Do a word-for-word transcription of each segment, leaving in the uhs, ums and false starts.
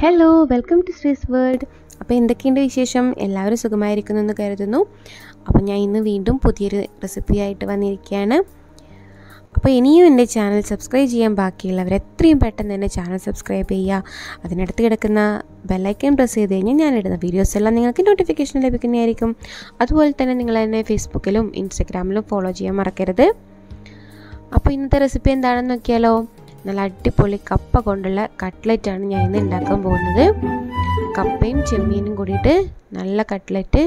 Hello, welcome to Sree's world. അപ്പോൾ എന്തൊക്കെയുണ്ട് വിശേഷം? എല്ലാവരും സുഖമായിരിക്കുന്നു എന്ന് കരുതുന്നു. അപ്പോൾ ഞാൻ ഇന്ന് വീണ്ടും പുതിയൊരു റെസിപ്പിയായിട്ട് വന്നിരിക്കുകയാണ്. അപ്പോൾ ഇനിയും എൻ്റെ ചാനൽ സബ്സ്ക്രൈബ് ചെയ്യാൻ ബാക്കിയുള്ളവർ എത്രയും പെട്ടെന്ന് എൻ്റെ ചാനൽ സബ്സ്ക്രൈബ് ചെയ്യുക. അതിനടുത്ത് കിടക്കുന്ന ബെല്ലൈക്കൺ പ്രസ് ചെയ്ത് കഴിഞ്ഞാൽ ഞാനിടുന്ന വീഡിയോസ് എല്ലാം നിങ്ങൾക്ക് നോട്ടിഫിക്കേഷൻ ലഭിക്കുന്നതായിരിക്കും. അതുപോലെ തന്നെ നിങ്ങൾ എന്നെ ഫേസ്ബുക്കിലും ഇൻസ്റ്റഗ്രാമിലും ഫോളോ ചെയ്യാൻ മറക്കരുത്. അപ്പോൾ ഇന്നത്തെ റെസിപ്പി എന്താണെന്ന് നോക്കിയാലോ. നല്ല അടിപൊളി കപ്പ കൊണ്ടുള്ള കട്ട്ലറ്റാണ് ഞാൻ ഇന്ന് ഉണ്ടാക്കാൻ പോകുന്നത്. കപ്പയും ചെമ്മീനും കൂടിയിട്ട് നല്ല കട്ട്ലറ്റ്.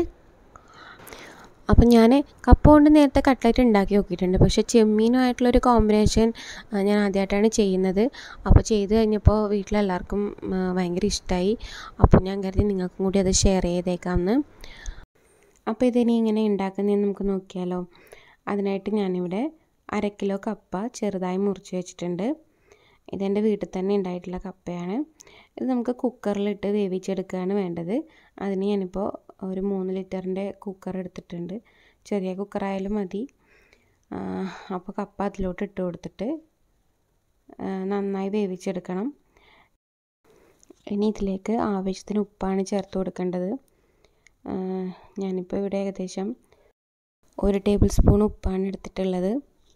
അപ്പം ഞാൻ കപ്പ കൊണ്ട് നേരത്തെ കട്ട്ലറ്റ് ഉണ്ടാക്കി നോക്കിയിട്ടുണ്ട്, പക്ഷേ ചെമ്മീനുമായിട്ടുള്ളൊരു കോമ്പിനേഷൻ ഞാൻ ആദ്യമായിട്ടാണ് ചെയ്യുന്നത്. അപ്പോൾ ചെയ്ത് കഴിഞ്ഞപ്പോൾ വീട്ടിലെല്ലാവർക്കും ഭയങ്കര ഇഷ്ടമായി. അപ്പോൾ ഞാൻ കരുതി നിങ്ങൾക്കും കൂടി അത് ഷെയർ ചെയ്തേക്കാമെന്ന്. അപ്പോൾ ഇതിനി ഇങ്ങനെ ഉണ്ടാക്കുന്നതെന്ന് നമുക്ക് നോക്കിയാലോ. അതിനായിട്ട് ഞാനിവിടെ അര കിലോ കപ്പ ചെറുതായി മുറിച്ച് വെച്ചിട്ടുണ്ട്. ഇതെൻ്റെ വീട്ടിൽ തന്നെ ഉണ്ടായിട്ടുള്ള കപ്പയാണ്. ഇത് നമുക്ക് കുക്കറിലിട്ട് വേവിച്ചെടുക്കുകയാണ് വേണ്ടത്. അതിന് ഞാനിപ്പോൾ ഒരു മൂന്ന് ലിറ്ററിൻ്റെ കുക്കർ എടുത്തിട്ടുണ്ട്. ചെറിയ കുക്കറായാലും മതി. അപ്പോൾ കപ്പ അതിലോട്ട് ഇട്ട് കൊടുത്തിട്ട് നന്നായി വേവിച്ചെടുക്കണം. ഇനി ഇതിലേക്ക് ആവശ്യത്തിന് ഉപ്പാണ് ചേർത്ത് കൊടുക്കേണ്ടത്. ഞാനിപ്പോൾ ഇവിടെ ഏകദേശം ഒരു ടേബിൾ സ്പൂൺ ഉപ്പാണ് എടുത്തിട്ടുള്ളത്.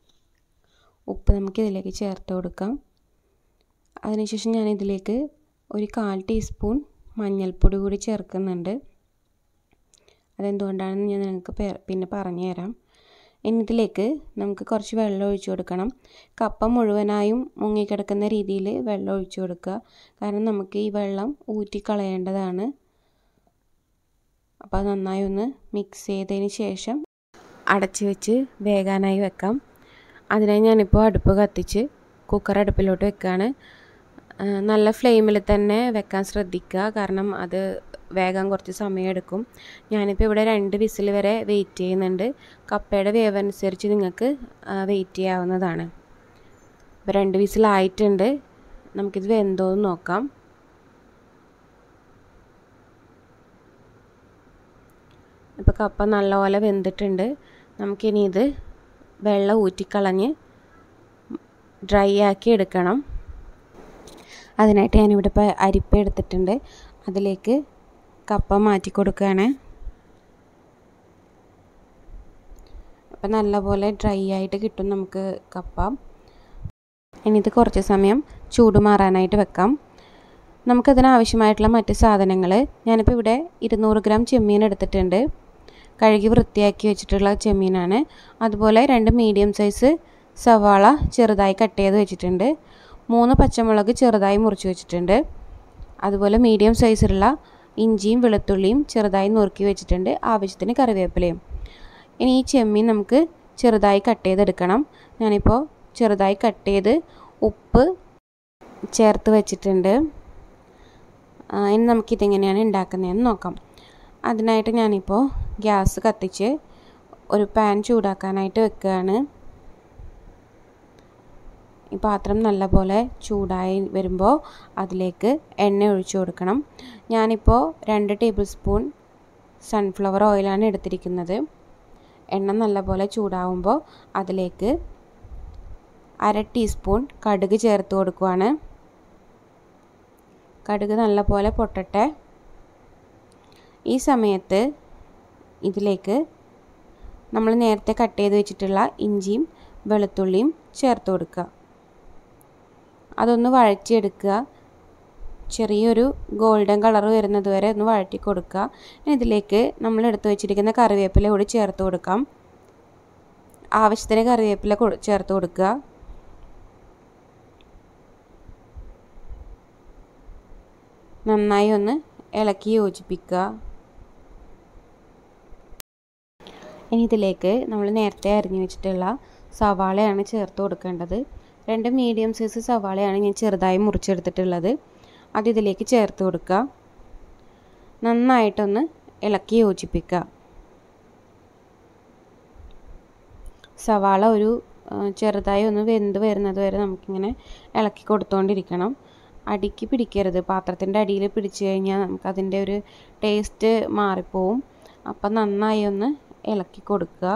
ഉപ്പ് നമുക്ക് ഇതിലേക്ക് ചേർത്ത് കൊടുക്കാം. അതിനുശേഷം ഞാനിതിലേക്ക് ഒരു കാൽ ടീസ്പൂൺ മഞ്ഞൾപ്പൊടി കൂടി ചേർക്കുന്നുണ്ട്. അതെന്തുകൊണ്ടാണെന്ന് ഞാൻ നിങ്ങൾക്ക് പിന്നെ പറഞ്ഞു തരാം. ഇനി ഇതിലേക്ക് നമുക്ക് കുറച്ച് വെള്ളം ഒഴിച്ചു കൊടുക്കണം. കപ്പ മുഴുവനായും മുങ്ങിക്കിടക്കുന്ന രീതിയിൽ വെള്ളം ഒഴിച്ചു കൊടുക്കുക. കാരണം നമുക്ക് ഈ വെള്ളം ഊറ്റിക്കളയേണ്ടതാണ്. അപ്പോൾ നന്നായി ഒന്ന് മിക്സ് ചെയ്തതിന് ശേഷം അടച്ച് വെച്ച് വേകാനായി വെക്കാം. അതിനായി ഞാനിപ്പോൾ അടുപ്പ് കത്തിച്ച് കുക്കർ അടുപ്പിലോട്ട് വെക്കുകയാണ്. നല്ല ഫ്ലെയിമിൽ തന്നെ വെക്കാൻ ശ്രദ്ധിക്കുക, കാരണം അത് വേഗം കുറച്ച് സമയമെടുക്കും. ഞാനിപ്പോൾ ഇവിടെ രണ്ട് വിസിൽ വരെ വെയിറ്റ് ചെയ്യുന്നുണ്ട്. കപ്പയുടെ വേവ് അനുസരിച്ച് നിങ്ങൾക്ക് വെയിറ്റ് ചെയ്യാവുന്നതാണ്. ഇപ്പോൾ രണ്ട് വിസിലായിട്ടുണ്ട്. നമുക്കിത് വെന്തോന്ന് നോക്കാം. ഇപ്പോൾ കപ്പ നല്ലപോലെ വെന്തിട്ടുണ്ട്. നമുക്കിനി ഇത് വെള്ളം ഊറ്റിക്കളഞ്ഞ് ഡ്രൈ ആക്കി എടുക്കണം. അതിനായിട്ട് ഞാനിവിടെ ഇപ്പോൾ അരിപ്പ എടുത്തിട്ടുണ്ട്. അതിലേക്ക് കപ്പ മാറ്റി കൊടുക്കുകയാണ്. അപ്പം നല്ലപോലെ ഡ്രൈ ആയിട്ട് കിട്ടും നമുക്ക് കപ്പ. ഇനി ഇത് കുറച്ച് സമയം ചൂട് മാറാനായിട്ട് വെക്കാം. നമുക്കതിനാവശ്യമായിട്ടുള്ള മറ്റ് സാധനങ്ങൾ ഞാനിപ്പോൾ ഇവിടെ ഇരുന്നൂറ് ഗ്രാം ചെമ്മീൻ എടുത്തിട്ടുണ്ട്. കഴുകി വൃത്തിയാക്കി വെച്ചിട്ടുള്ള ചെമ്മീനാണ്. അതുപോലെ രണ്ട് മീഡിയം സൈസ് സവാള ചെറുതായി കട്ട് ചെയ്ത് വെച്ചിട്ടുണ്ട്. മൂന്ന് പച്ചമുളക് ചെറുതായി മുറിച്ച് വെച്ചിട്ടുണ്ട്. അതുപോലെ മീഡിയം സൈസിലുള്ള ഇഞ്ചിയും വെളുത്തുള്ളിയും ചെറുതായി നുറുക്കി വെച്ചിട്ടുണ്ട്. ആവശ്യത്തിന് കറിവേപ്പിലയും. ഇനി ഈ ചെമ്മീൻ നമുക്ക് ചെറുതായി കട്ട് ചെയ്തെടുക്കണം. ഞാനിപ്പോൾ ചെറുതായി കട്ട് ചെയ്ത് ഉപ്പ് ചേർത്ത് വെച്ചിട്ടുണ്ട്. ഇനി നമുക്കിതെങ്ങനെയാണ് ഉണ്ടാക്കുന്നതെന്ന് നോക്കാം. അതിനായിട്ട് ഞാനിപ്പോൾ ഗ്യാസ് കത്തിച്ച് ഒരു പാൻ ചൂടാക്കാനായിട്ട് വെക്കുകയാണ്. ഈ പാത്രം നല്ലപോലെ ചൂടായി വരുമ്പോൾ അതിലേക്ക് എണ്ണ ഒഴിച്ചു കൊടുക്കണം. ഞാനിപ്പോൾ രണ്ട് ടേബിൾ സ്പൂൺ സൺഫ്ലവർ ഓയിലാണ് എടുത്തിരിക്കുന്നത്. എണ്ണ നല്ലപോലെ ചൂടാവുമ്പോൾ അതിലേക്ക് അര ടീസ്പൂൺ കടുക് ചേർത്ത് കൊടുക്കുകയാണ്. കടുക് നല്ലപോലെ പൊട്ടട്ടെ. ഈ സമയത്ത് ഇതിലേക്ക് നമ്മൾ നേരത്തെ കട്ട് ചെയ്ത് വെച്ചിട്ടുള്ള ഇഞ്ചിയും വെളുത്തുള്ളിയും ചേർത്ത് കൊടുക്കുക. അതൊന്ന് വഴറ്റിയെടുക്കുക. ചെറിയൊരു ഗോൾഡൻ കളർ വരുന്നത് വരെ ഒന്ന് വഴറ്റി കൊടുക്കുക. ഇതിലേക്ക് നമ്മൾ എടുത്ത് വെച്ചിരിക്കുന്ന കറിവേപ്പില കൂടി ചേർത്ത് കൊടുക്കാം. ആവശ്യത്തിന് കറിവേപ്പില ചേർത്ത് കൊടുക്കുക. നന്നായി ഒന്ന് ഇളക്കി യോജിപ്പിക്കുക. ഇനി ഇതിലേക്ക് നമ്മൾ നേരത്തെ അരിഞ്ഞു വെച്ചിട്ടുള്ള സവാളയാണ് ചേർത്ത് കൊടുക്കേണ്ടത്. രണ്ട് മീഡിയം സൈസ് സവാളയാണ് ഞാൻ ചെറുതായി മുറിച്ചെടുത്തിട്ടുള്ളത്. അത് ഇതിലേക്ക് ചേർത്ത് കൊടുക്കുക. നന്നായിട്ടൊന്ന് ഇളക്കി യോജിപ്പിക്കുക. സവാള ഒരു ചെറുതായി ഒന്ന് വെന്ത് വരുന്നത് വരെ നമുക്കിങ്ങനെ ഇളക്കി കൊടുത്തുകൊണ്ടിരിക്കണം. അടിക്ക് പിടിക്കരുത്. പാത്രത്തിൻ്റെ അടിയിൽ പിടിച്ചു കഴിഞ്ഞാൽ നമുക്കതിൻ്റെ ഒരു ടേസ്റ്റ് മാറിപ്പോവും. അപ്പം നന്നായി ഒന്ന് ഇളക്കി കൊടുക്കുക.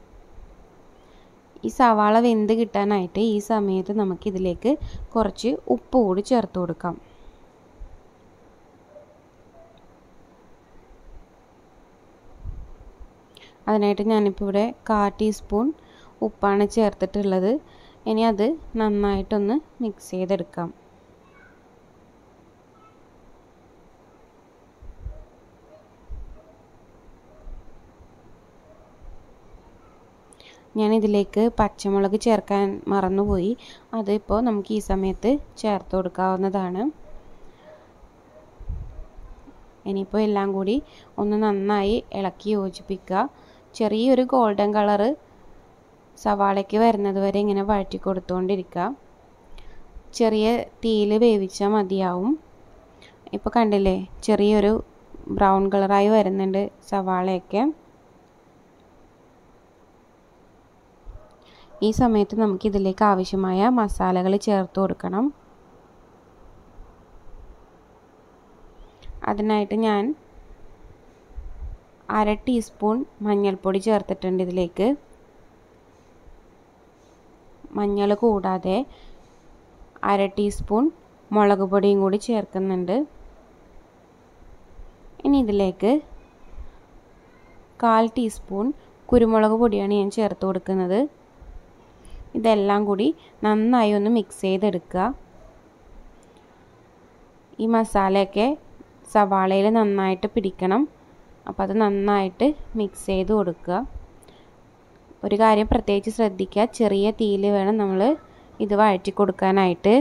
ഈ സവാള വെന്ത് കിട്ടാനായിട്ട് ഈ സമയത്ത് നമുക്കിതിലേക്ക് കുറച്ച് ഉപ്പ് കൂടി ചേർത്ത് കൊടുക്കാം. അതിനായിട്ട് ഞാനിപ്പോൾ ഇവിടെ കാൽ ടീസ്പൂൺ ഉപ്പാണ് ചേർത്തിട്ടുള്ളത്. ഇനി അത് നന്നായിട്ടൊന്ന് മിക്സ് ചെയ്തെടുക്കാം. ഞാനിതിലേക്ക് പച്ചമുളക് ചേർക്കാൻ മറന്നുപോയി. അതിപ്പോൾ നമുക്ക് ഈ സമയത്ത് ചേർത്ത് കൊടുക്കാവുന്നതാണ്. ഇനിയിപ്പോൾ എല്ലാം കൂടി ഒന്ന് നന്നായി ഇളക്കി യോജിപ്പിക്കുക. ചെറിയൊരു ഗോൾഡൻ കളറ് സവാളയ്ക്ക് വരുന്നത് വരെ ഇങ്ങനെ വഴറ്റി കൊടുത്തുകൊണ്ടിരിക്കുക. ചെറിയ തീയിൽ വേവിച്ചാൽ മതിയാവും. ഇപ്പോൾ കണ്ടില്ലേ, ചെറിയൊരു ബ്രൗൺ കളറായി വരുന്നുണ്ട് സവാളയൊക്കെ. ഈ സമയത്ത് നമുക്ക് ഇതിലേക്ക് ആവശ്യമായ മസാലകൾ ചേർത്ത് കൊടുക്കണം. അതിനായിട്ട് ഞാൻ അര ടീസ്പൂൺ മഞ്ഞൾപ്പൊടി ചേർത്തിട്ടുണ്ട് ഇതിലേക്ക്. മഞ്ഞൾ കൂടാതെ അര ടീസ്പൂൺ മുളക് പൊടിയും കൂടി ചേർക്കുന്നുണ്ട്. ഇനി ഇതിലേക്ക് കാൽ ടീസ്പൂൺ കുരുമുളക് പൊടിയാണ് ഞാൻ ചേർത്ത് കൊടുക്കുന്നത്. ഇതെല്ലാം കൂടി നന്നായി ഒന്ന് മിക്സ് ചെയ്തെടുക്കുക. ഈ മസാലയൊക്കെ സവാളയിൽ നന്നായിട്ട് പിടിക്കണം. അപ്പോൾ അത് നന്നായിട്ട് മിക്സ് ചെയ്ത് കൊടുക്കുക. ഒരു കാര്യം പ്രത്യേകിച്ച് ശ്രദ്ധിക്കുക, ചെറിയ തീയിൽ വേണം നമ്മൾ ഇത് വഴറ്റി കൊടുക്കാനായിട്ട്.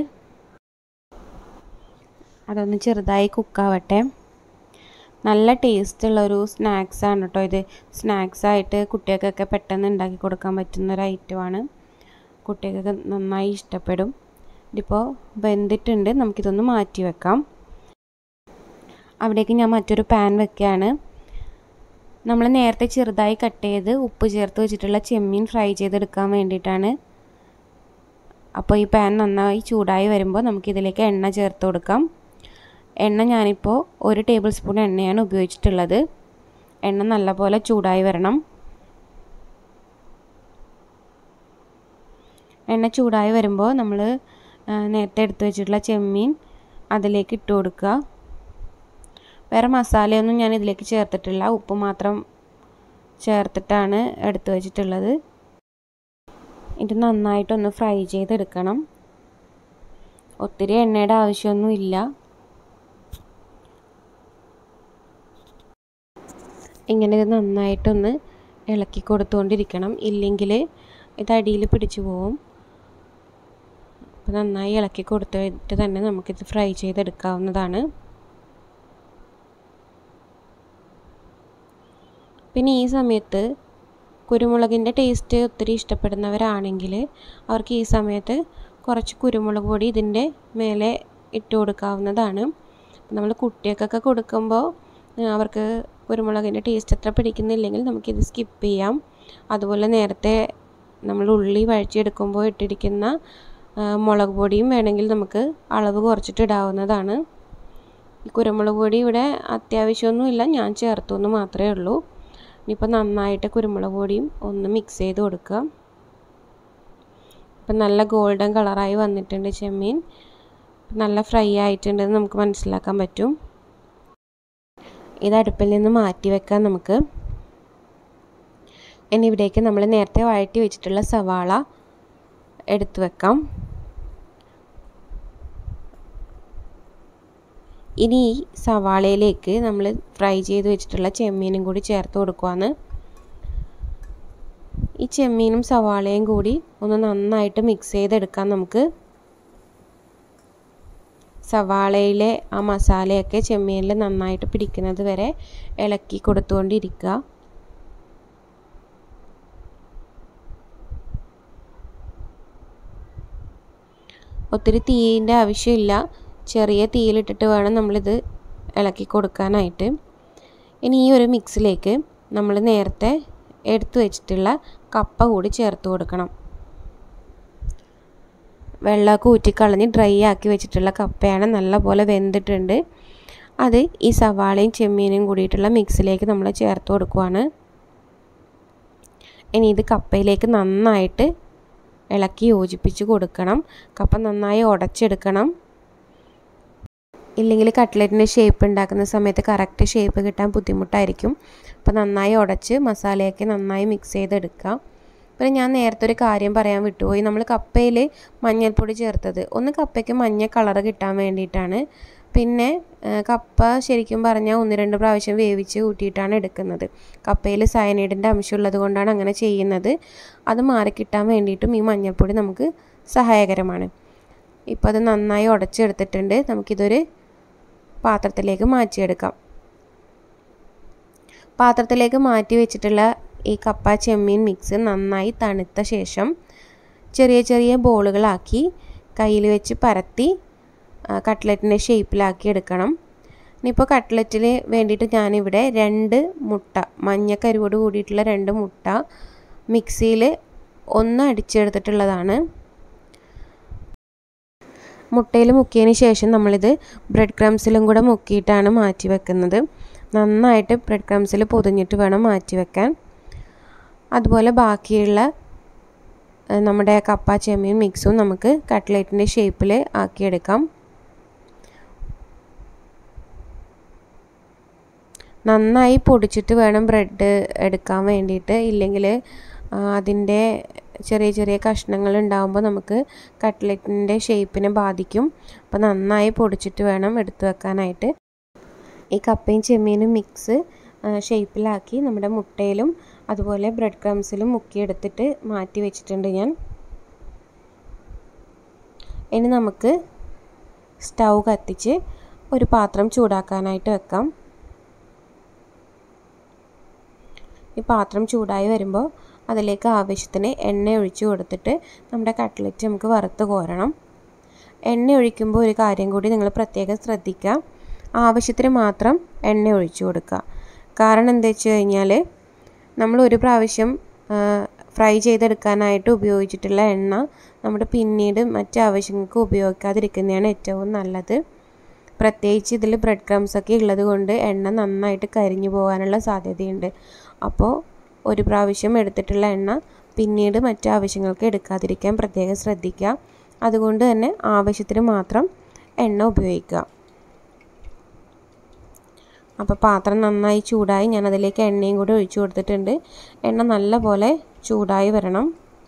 അതൊന്ന് ചെറുതായി കുക്കാവട്ടെ. നല്ല ടേസ്റ്റുള്ളൊരു സ്നാക്സാണ് കേട്ടോ ഇത്. സ്നാക്സായിട്ട് കുട്ടികൾക്കൊക്കെ പെട്ടെന്ന് ഉണ്ടാക്കി കൊടുക്കാൻ പറ്റുന്നൊരു ഐറ്റമാണ്. കുട്ടികൾക്ക് നന്നായി ഇഷ്ടപ്പെടും. ഇതിപ്പോൾ വെന്തിട്ടുണ്ട്. നമുക്കിതൊന്ന് മാറ്റി വെക്കാം. അവിടേക്ക് ഞാൻ മറ്റൊരു പാൻ വെക്കുകയാണ്. നമ്മൾ നേരത്തെ ചെറുതായി കട്ട് ചെയ്ത് ഉപ്പ് ചേർത്ത് വെച്ചിട്ടുള്ള ചെമ്മീൻ ഫ്രൈ ചെയ്തെടുക്കാൻ വേണ്ടിയിട്ടാണ്. അപ്പോൾ ഈ പാൻ നന്നായി ചൂടായി വരുമ്പോൾ നമുക്കിതിലേക്ക് എണ്ണ ചേർത്ത് കൊടുക്കാം. എണ്ണ ഞാനിപ്പോൾ ഒരു ടേബിൾ സ്പൂൺ എണ്ണയാണ് ഉപയോഗിച്ചിട്ടുള്ളത്. എണ്ണ നല്ലപോലെ ചൂടായി വരണം. എണ്ണ ചൂടായി വരുമ്പോൾ നമ്മൾ നേരത്തെ എടുത്ത് വെച്ചിട്ടുള്ള ചെമ്മീൻ അതിലേക്ക് ഇട്ട് കൊടുക്കുക. വേറെ മസാലയൊന്നും ഞാൻ ഇതിലേക്ക് ചേർത്തിട്ടില്ല. ഉപ്പ് മാത്രം ചേർത്തിട്ടാണ് എടുത്ത് വെച്ചിട്ടുള്ളത്. ഇത് നന്നായിട്ടൊന്ന് ഫ്രൈ ചെയ്തെടുക്കണം. ഒത്തിരി എണ്ണയുടെ ആവശ്യമൊന്നുമില്ല. ഇങ്ങനെ ഇത് നന്നായിട്ടൊന്ന് ഇളക്കി കൊടുത്തുകൊണ്ടിരിക്കണം. ഇല്ലെങ്കിൽ ഇത് അടിയിൽ പിടിച്ചു പോവും. അപ്പോൾ നന്നായി ഇളക്കി കൊടുത്തിട്ട് തന്നെ നമുക്കിത് ഫ്രൈ ചെയ്തെടുക്കാവുന്നതാണ്. പിന്നെ ഈ സമയത്ത് കുരുമുളകിൻ്റെ ടേസ്റ്റ് ഒത്തിരി ഇഷ്ടപ്പെടുന്നവരാണെങ്കിൽ അവർക്ക് ഈ സമയത്ത് കുറച്ച് കുരുമുളക് പൊടി ഇതിൻ്റെ മേലെ ഇട്ട് കൊടുക്കാവുന്നതാണ്. നമ്മൾ കുട്ടികൾക്കൊക്കെ കൊടുക്കുമ്പോൾ അവർക്ക് കുരുമുളകിൻ്റെ ടേസ്റ്റ് അത്ര പിടിക്കുന്നില്ലെങ്കിൽ നമുക്കിത് സ്കിപ്പ് ചെയ്യാം. അതുപോലെ നേരത്തെ നമ്മൾ ഉള്ളി വഴറ്റിയെടുക്കുമ്പോൾ ഇട്ടിരിക്കുന്ന മുളക് പൊടിയും വേണമെങ്കിൽ നമുക്ക് അളവ് കുറച്ചിട്ട് ഇടാവുന്നതാണ്. ഈ കുരുമുളക് പൊടി ഇവിടെ അത്യാവശ്യമൊന്നുമില്ല, ഞാൻ ചേർത്തു എന്ന് മാത്രമേ ഉള്ളൂ. ഇനിയിപ്പോൾ നന്നായിട്ട് കുരുമുളക് പൊടിയും ഒന്ന് മിക്സ് ചെയ്ത് കൊടുക്കുക. ഇപ്പം നല്ല ഗോൾഡൻ കളറായി വന്നിട്ടുണ്ട് ചെമ്മീൻ. നല്ല ഫ്രൈ ആയിട്ടുണ്ടെന്ന് നമുക്ക് മനസ്സിലാക്കാൻ പറ്റും. ഇത് അടുപ്പിൽ നിന്ന് മാറ്റി വെക്കാം നമുക്ക്. ഇനി ഇവിടേക്ക് നമ്മൾ നേരത്തെ വഴറ്റി വെച്ചിട്ടുള്ള സവാള എടുത്തു വെക്കാം. ഇനി ഈ സവാളയിലേക്ക് നമ്മൾ ഫ്രൈ ചെയ്ത് വെച്ചിട്ടുള്ള ചെമ്മീനും കൂടി ചേർത്ത് കൊടുക്കുവാണ്. ഈ ചെമ്മീനും സവാളയും കൂടി ഒന്ന് നന്നായിട്ട് മിക്സ് ചെയ്തെടുക്കാം നമുക്ക്. സവാളയിലെ ആ മസാലയൊക്കെ ചെമ്മീനിൽ നന്നായിട്ട് പിടിക്കുന്നത് വരെ ഇളക്കി കൊടുത്തുകൊണ്ടിരിക്കുക. ഒത്തിരി തീയിൻ്റെ ആവശ്യമില്ല, ചെറിയ തീയിലിട്ടിട്ട് വേണം നമ്മളിത് ഇളക്കി കൊടുക്കാനായിട്ട്. ഇനി ഈ ഒരു മിക്സിലേക്ക് നമ്മൾ നേരത്തെ എടുത്തു വെച്ചിട്ടുള്ള കപ്പ കൂടി ചേർത്ത് കൊടുക്കണം. വെള്ളമൊക്കെ ഊറ്റിക്കളഞ്ഞ് ഡ്രൈ ആക്കി വെച്ചിട്ടുള്ള കപ്പയാണ്, നല്ലപോലെ വെന്തിട്ടുണ്ട്. അത് ഈ സവാളയും ചെമ്മീനും കൂടിയിട്ടുള്ള മിക്സിലേക്ക് നമ്മൾ ചേർത്ത് കൊടുക്കുവാണ്. ഇനി ഇത് കപ്പയിലേക്ക് നന്നായിട്ട് ഇളക്കി യോജിപ്പിച്ച് കൊടുക്കണം. കപ്പ നന്നായി ഉടച്ചെടുക്കണം. ഇല്ലെങ്കിൽ കട്ട്ലറ്റിൻ്റെ ഷേപ്പ് ഉണ്ടാക്കുന്ന സമയത്ത് കറക്റ്റ് ഷേപ്പ് കിട്ടാൻ ബുദ്ധിമുട്ടായിരിക്കും. അപ്പോൾ നന്നായി ഉടച്ച് മസാലയൊക്കെ നന്നായി മിക്സ് ചെയ്തെടുക്കാം. പിന്നെ ഞാൻ നേരത്തെ ഒരു കാര്യം പറയാൻ വിട്ടുപോയി. നമ്മൾ കപ്പയിൽ മഞ്ഞൾപ്പൊടി ചേർത്തത് ഒന്ന് കപ്പയ്ക്ക് മഞ്ഞ കളറ് കിട്ടാൻ വേണ്ടിയിട്ടാണ്. പിന്നെ കപ്പ ശരിക്കും പറഞ്ഞാൽ ഒന്ന് രണ്ട് പ്രാവശ്യം വേവിച്ച് കൂട്ടിയിട്ടാണ് എടുക്കുന്നത്. കപ്പയിൽ സയനൈഡിൻ്റെ അംശമുള്ളത് കൊണ്ടാണ് അങ്ങനെ ചെയ്യുന്നത്. അത് മാറിക്കിട്ടാൻ വേണ്ടിയിട്ടും ഈ മഞ്ഞൾപ്പൊടി നമുക്ക് സഹായകരമാണ്. ഇപ്പോൾ അത് നന്നായി ഉടച്ചെടുത്തിട്ടുണ്ട്. നമുക്കിതൊരു പാത്രത്തിലേക്ക് മാറ്റിയെടുക്കാം. പാത്രത്തിലേക്ക് മാറ്റി വെച്ചിട്ടുള്ള ഈ കപ്പ ചെമ്മീൻ മിക്സ് നന്നായി തണുത്ത ശേഷം ചെറിയ ചെറിയ ബോളുകളാക്കി കയ്യിൽ വെച്ച് പരത്തി കട്ട്ലറ്റിൻ്റെ ഷേപ്പിലാക്കി എടുക്കണം. ഇനിയിപ്പോൾ കട്ട്ലറ്റിന് വേണ്ടിയിട്ട് ഞാനിവിടെ രണ്ട് മുട്ട, മഞ്ഞക്കരുവോട് കൂടിയിട്ടുള്ള രണ്ട് മുട്ട മിക്സിയിൽ ഒന്ന് അടിച്ചെടുത്തിട്ടുള്ളതാണ്. മുട്ടയിൽ മുക്കിയതിന് ശേഷം നമ്മളിത് ബ്രെഡ് ക്രംസിലും കൂടെ മുക്കിയിട്ടാണ് മാറ്റി വെക്കുന്നത്. നന്നായിട്ട് ബ്രെഡ് ക്രംസിൽ പൊതിഞ്ഞിട്ട് വേണം മാറ്റി വെക്കാൻ. അതുപോലെ ബാക്കിയുള്ള നമ്മുടെ കപ്പ ചെമ്മീൻ മിക്സും നമുക്ക് കട്ട്ലറ്റിൻ്റെ ഷേപ്പിൽ ആക്കിയെടുക്കാം. നന്നായി പൊടിച്ചിട്ട് വേണം ബ്രെഡ് എടുക്കാൻ വേണ്ടിയിട്ട്, ഇല്ലെങ്കിൽ അതിൻ്റെ ചെറിയ ചെറിയ കഷ്ണങ്ങൾ ഉണ്ടാകുമ്പോൾ നമുക്ക് കട്ട്ലറ്റിൻ്റെ ഷേപ്പിനെ ബാധിക്കും. അപ്പോൾ നന്നായി പൊടിച്ചിട്ട് വേണം എടുത്തു വെക്കാനായിട്ട്. ഈ കപ്പയും ചെമ്മീനും മിക്സ് ഷേപ്പിലാക്കി നമ്മുടെ മുട്ടയിലും അതുപോലെ ബ്രെഡ് ക്രംസിലും മുക്കിയെടുത്തിട്ട് മാറ്റി വെച്ചിട്ടുണ്ട് ഞാൻ. ഇനി നമുക്ക് സ്റ്റൗ കത്തിച്ച് ഒരു പാത്രം ചൂടാക്കാനായിട്ട് വെക്കാം. ഈ പാത്രം ചൂടായി വരുമ്പോൾ അതിലേക്ക് ആവശ്യത്തിന് എണ്ണ ഒഴിച്ച് കൊടുത്തിട്ട് നമ്മുടെ കട്ട്ലറ്റ് നമുക്ക് വറുത്ത് കോരണം. എണ്ണ ഒഴിക്കുമ്പോൾ ഒരു കാര്യം കൂടി നിങ്ങൾ പ്രത്യേകം ശ്രദ്ധിക്കുക. ആവശ്യത്തിന് മാത്രം എണ്ണ ഒഴിച്ചു കൊടുക്കുക. കാരണം എന്താ വെച്ച് കഴിഞ്ഞാൽ നമ്മൾ ഒരു പ്രാവശ്യം ഫ്രൈ ചെയ്തെടുക്കാനായിട്ട് ഉപയോഗിച്ചിട്ടുള്ള എണ്ണ നമ്മുടെ പിന്നീട് മറ്റ് ആവശ്യങ്ങൾക്ക് ഉപയോഗിക്കാതിരിക്കുന്നതാണ് ഏറ്റവും നല്ലത്. പ്രത്യേകിച്ച് ഇതിൽ ബ്രെഡ് ക്രംസ് ഒക്കെ ഉള്ളത് കൊണ്ട് എണ്ണ നന്നായിട്ട് കരിഞ്ഞു പോകാനുള്ള സാധ്യതയുണ്ട്. അപ്പോൾ ഒരു പ്രാവശ്യം എടുത്തിട്ടുള്ള എണ്ണ പിന്നീട് മറ്റ് ആവശ്യങ്ങൾക്ക് എടുക്കാതിരിക്കാൻ പ്രത്യേകം ശ്രദ്ധിക്കുക. അതുകൊണ്ട് തന്നെ ആവശ്യത്തിന് മാത്രം എണ്ണ ഉപയോഗിക്കുക. അപ്പോൾ പാത്രം നന്നായി ചൂടായി ഞാൻ അതിലേക്ക് എണ്ണയും കൂടി ഒഴിച്ചു കൊടുത്തിട്ടുണ്ട്. എണ്ണ നല്ല പോലെ ചൂടായി വരണം.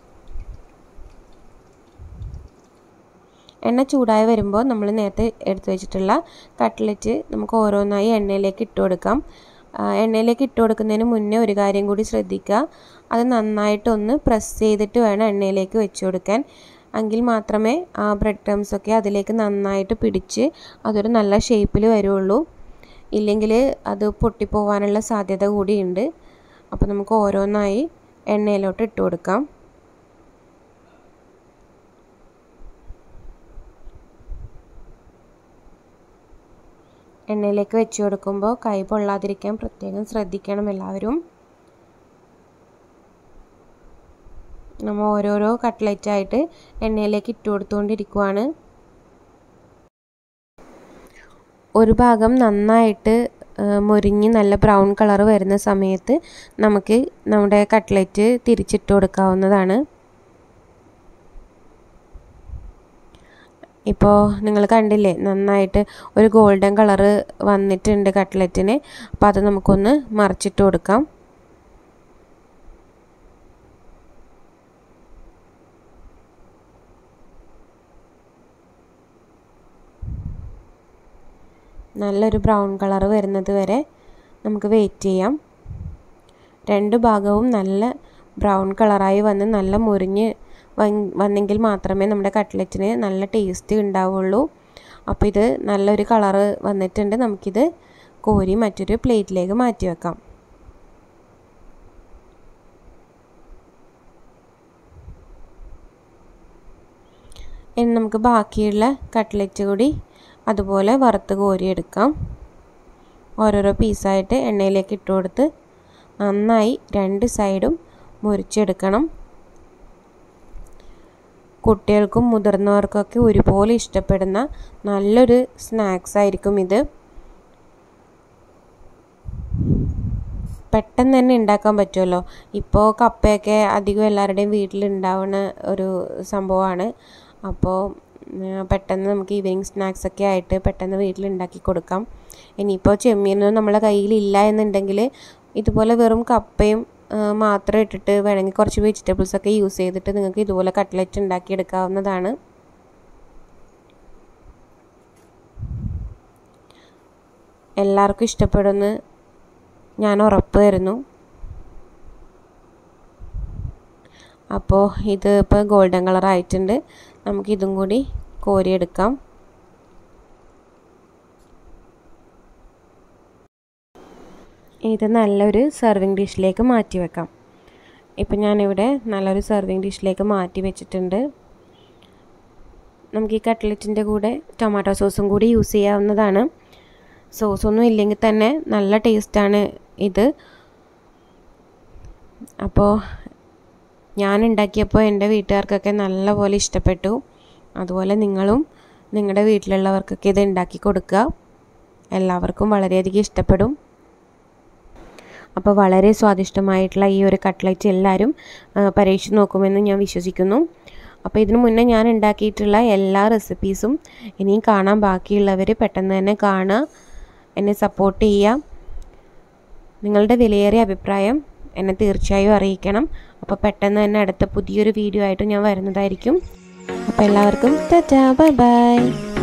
എണ്ണ ചൂടായി വരുമ്പോൾ നമ്മൾ നേരത്തെ എടുത്തു വെച്ചിട്ടുള്ള കട്ട്ലറ്റ് നമുക്ക് ഓരോന്നായി എണ്ണയിലേക്ക് ഇട്ട് കൊടുക്കാം. എണ്ണയിലേക്ക് ഇട്ട് കൊടുക്കുന്നതിന് മുന്നേ ഒരു കാര്യം കൂടി ശ്രദ്ധിക്കുക. അത് നന്നായിട്ടൊന്ന് പ്രസ് ചെയ്തിട്ട് വേണം എണ്ണയിലേക്ക് വെച്ച് കൊടുക്കാൻ. എങ്കിൽ മാത്രമേ ആ ബ്രെഡ് ക്രംസൊക്കെ അതിലേക്ക് നന്നായിട്ട് പിടിച്ച് അതൊരു നല്ല ഷേപ്പിൽ വരുള്ളൂ. ഇല്ലെങ്കിൽ അത് പൊട്ടിപ്പോവാനുള്ള സാധ്യത കൂടിയുണ്ട്. അപ്പോൾ നമുക്ക് ഓരോന്നായി എണ്ണയിലോട്ട് ഇട്ട് കൊടുക്കാം. എണ്ണയിലേക്ക് വെച്ച് കൊടുക്കുമ്പോൾ കൈ പൊള്ളാതിരിക്കാൻ പ്രത്യേകം ശ്രദ്ധിക്കണം എല്ലാവരും. നമ്മൾ ഓരോരോ കട്ട്ലറ്റായിട്ട് എണ്ണയിലേക്ക് ഇട്ട് കൊടുത്തുകൊണ്ടിരിക്കുവാണ്. ഒരു ഭാഗം നന്നായിട്ട് മൊരിഞ്ഞ് നല്ല ബ്രൗൺ കളർ വരുന്ന സമയത്ത് നമുക്ക് നമ്മുടെ കട്ട്ലറ്റ് തിരിച്ചിട്ട് കൊടുക്കാവുന്നതാണ്. ഇപ്പോൾ നിങ്ങൾ കണ്ടില്ലേ, നന്നായിട്ട് ഒരു ഗോൾഡൻ കളറ് വന്നിട്ടുണ്ട് കട്ട്ലറ്റിന്. അപ്പോൾ അത് നമുക്കൊന്ന് മറിച്ചിട്ട് കൊടുക്കാം. നല്ലൊരു ബ്രൗൺ കളർ വരുന്നത് വരെ നമുക്ക് വെയിറ്റ് ചെയ്യാം. രണ്ട് ഭാഗവും നല്ല ബ്രൗൺ കളറായി വന്ന് നല്ല മുരിഞ്ഞ് വന്നെങ്കിൽ മാത്രമേ നമ്മുടെ കട്ട്ലറ്റിന് നല്ല ടേസ്റ്റ് ഉണ്ടാവുള്ളൂ. അപ്പോൾ ഇത് നല്ലൊരു കളറ് വന്നിട്ടുണ്ട്. നമുക്കിത് കോരി മറ്റൊരു പ്ലേറ്റിലേക്ക് മാറ്റി വെക്കാം. ഇനി നമുക്ക് ബാക്കിയുള്ള കട്ട്ലറ്റ് കൂടി അതുപോലെ വറുത്ത് കോരിയെടുക്കാം. ഓരോരോ പീസായിട്ട് എണ്ണയിലേക്ക് ഇട്ട് കൊടുത്ത് നന്നായി രണ്ട് സൈഡും മുറിച്ചെടുക്കണം. കുട്ടികൾക്കും മുതിർന്നവർക്കൊക്കെ ഒരുപോലെ ഇഷ്ടപ്പെടുന്ന നല്ലൊരു സ്നാക്സ് ആയിരിക്കും ഇത്. പെട്ടെന്ന് തന്നെ ഉണ്ടാക്കാൻ പറ്റുമല്ലോ. ഇപ്പോൾ കപ്പയൊക്കെ അധികം എല്ലാവരുടെയും വീട്ടിലുണ്ടാവുന്ന ഒരു സംഭവമാണ്. അപ്പോൾ പെട്ടെന്ന് നമുക്ക് ഈവനിങ് സ്നാക്സൊക്കെ ആയിട്ട് പെട്ടെന്ന് വീട്ടിലുണ്ടാക്കി കൊടുക്കാം. ഇനിയിപ്പോൾ ചെമ്മീനൊന്നും നമ്മളെ കയ്യിലില്ല എന്നുണ്ടെങ്കിൽ ഇതുപോലെ വെറും കപ്പയും മാത്രം ഇട്ടിട്ട് വേണമെങ്കിൽ കുറച്ച് വെജിറ്റബിൾസൊക്കെ യൂസ് ചെയ്തിട്ട് നിങ്ങൾക്ക് ഇതുപോലെ കട്ട്ലറ്റ് ഉണ്ടാക്കിയെടുക്കാവുന്നതാണ്. എല്ലാവർക്കും ഇഷ്ടപ്പെടുമെന്ന് ഞാൻ ഉറപ്പ് തരുന്നു. അപ്പോൾ ഇത് ഇപ്പോൾ ഗോൾഡൻ കളർ ആയിട്ടുണ്ട്. നമുക്കിതും കൂടി കോരിയെടുക്കാം. ഇത് നല്ലൊരു സെർവിങ് ഡിഷിലേക്ക് മാറ്റി വെക്കാം. ഇപ്പം ഞാനിവിടെ നല്ലൊരു സെർവിങ് ഡിഷിലേക്ക് മാറ്റി വെച്ചിട്ടുണ്ട്. നമുക്ക് ഈ കട്ട്ലറ്റിൻ്റെ കൂടെ ടൊമാറ്റോ സോസും കൂടി യൂസ് ചെയ്യാവുന്നതാണ്. സോസൊന്നും ഇല്ലെങ്കിൽ തന്നെ നല്ല ടേസ്റ്റാണ് ഇത്. അപ്പോൾ ഞാൻ ഉണ്ടാക്കിയപ്പോൾ എൻ്റെ വീട്ടുകാർക്കൊക്കെ നല്ലപോലെ ഇഷ്ടപ്പെട്ടു. അതുപോലെ നിങ്ങളും നിങ്ങളുടെ വീട്ടിലുള്ളവർക്കൊക്കെ ഇത് ഉണ്ടാക്കി കൊടുക്കുക. എല്ലാവർക്കും വളരെയധികം ഇഷ്ടപ്പെടും. അപ്പോൾ വളരെ സ്വാദിഷ്ടമായിട്ടുള്ള ഈ ഒരു കട്ട്ലറ്റ് എല്ലാവരും പരീക്ഷിച്ച് നോക്കുമെന്ന് ഞാൻ വിശ്വസിക്കുന്നു. അപ്പോൾ ഇതിനു മുന്നേ ഞാൻ ഉണ്ടാക്കിയിട്ടുള്ള എല്ലാ റെസിപ്പീസും ഇനിയും കാണാൻ ബാക്കിയുള്ളവർ പെട്ടെന്ന് തന്നെ കാണുക, എന്നെ സപ്പോർട്ട് ചെയ്യുക. നിങ്ങളുടെ വിലയേറിയ അഭിപ്രായം എന്നെ തീർച്ചയായും അറിയിക്കണം. അപ്പോൾ പെട്ടെന്ന് തന്നെ അടുത്ത പുതിയൊരു വീഡിയോ ആയിട്ട് ഞാൻ വരുന്നതായിരിക്കും. അപ്പോൾ എല്ലാവർക്കും ടാറ്റാ, ബൈ ബൈ.